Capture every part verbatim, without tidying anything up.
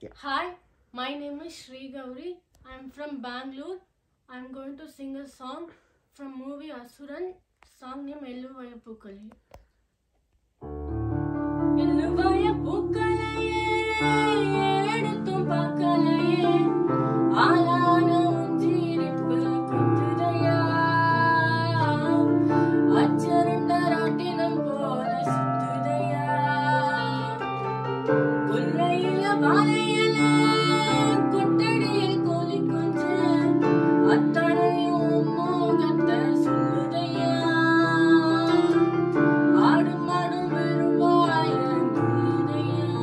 Yeah. Hi, my name is Sri Gauri. I'm from Bangalore. I'm going to sing a song from movie Asuran, song name Elluvaya Pookalaye. Elluvaya Pookalaye, eduttum paakalaye, aalana unjirippu kuthudaya, acharunda rattinam pola suthudaya, kullayila valayila kottadiyil koli konju attanayum mogatha solludaya, aadum aadum veruvaya nilludaya,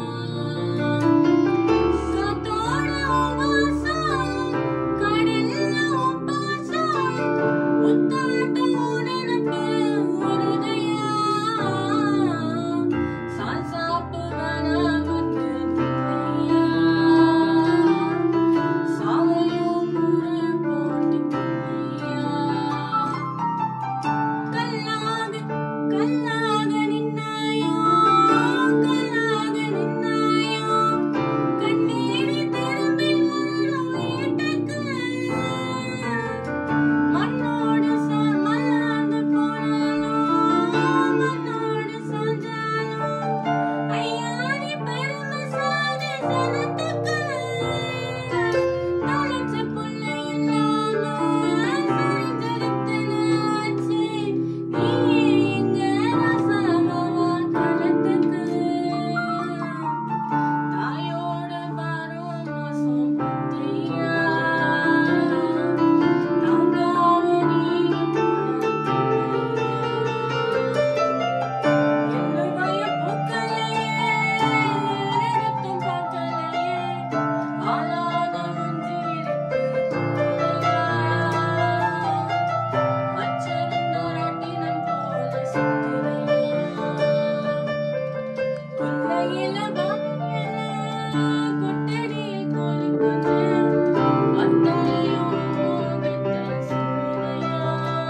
kaathoda uvasam kadalla uppasam muttaatam unanakku urudaya, saasaapu vana vandu nillaya, saavayum kuru potti kullaya, kallaga kallaga ninnayo kallaga ninnayo kanniri thirumbi varum veetukku மண்ணோடு சா மல்லாந்து போனாலும் மண்ணோடு சாஞ்சாலும் ஐயாடி பெருமை சாதி சனத்துக்கு தலைச்ச புள்ள இல்லாம சரிஞ்சரித்தனாச்சு நீ எங்க ரசமவா களத்துக்கு தாயோட பாரம் மாசம் பத்தையா தாங்காம நீங்க எல்லுவய பூக்களையே எடுத்தும் பார்க்கலையே ஆளாத உஞ்சிருப்பு குத்துதையா அச்சருந்த ராட்டினம் போல சுத்துதையா கொல்லையில வாழையில கொட்டடியில் கோழி குஞ்சு அத்தனையும் மோகத்த சொல்லுதையா,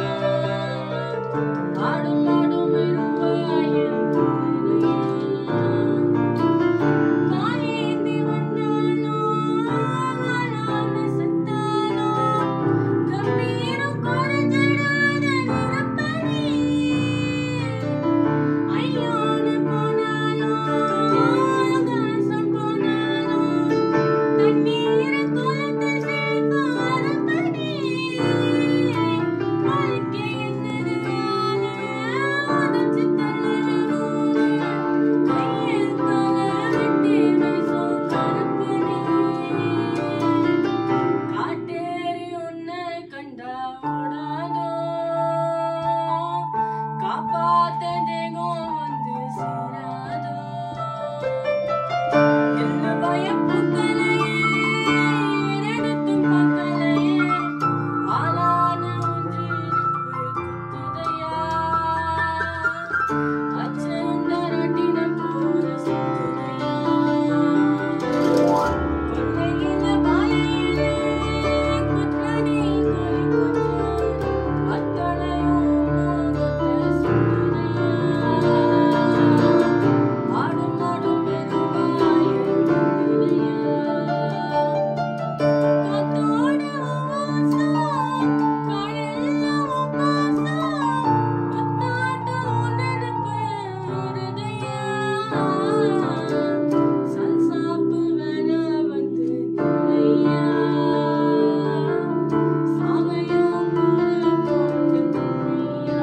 ஆடும் ஆடும் வெறுவாய நுழைதையா, காலேந்தி வந்தாலும் ஆளான செத்தாலும் கம்பீரம் குறைஞ்சிடாத நிரப்படி, ஐயோன்னு போனாலும் ஆகாசம் போனாலும் தண்ணீரை குளத்தில் சேர்க்கும் அறப்படி, வாழ்க்கை என்னது ஆளு உதச்சு தள்ளுறவங்க கையில் கால வெட்டி வீசும் கருப்பணி, காட்டேரி உன்னை கண்டா ஓடாதோ காப்பாத்த தேகம் வந்து சேராதோ, எல்லுவய பூக்களையே எடுத்தும் பார்க்கலையே ஆளான உஞ்சிருப்பு குத்துதையா, அச்சருந்த ராட்டினம் போல சுத்துதையா, கொல்லையில வாழையில கொத்தடியில் கோழி குஞ்சு அத்தனையும் மோகத்த சொல்லுதையா, ஆடும் ஆடும் வெறுவாய நுழைதையா, காத்தோட உவாசம் கடல்ல உப்பாசம் முத்தாட்டம் உன்னெடுப்பு உறுதையா, சல்சாப்பு வேணா வந்து நில்லையா, சாவையும் குரு போட்டு குல்லையா.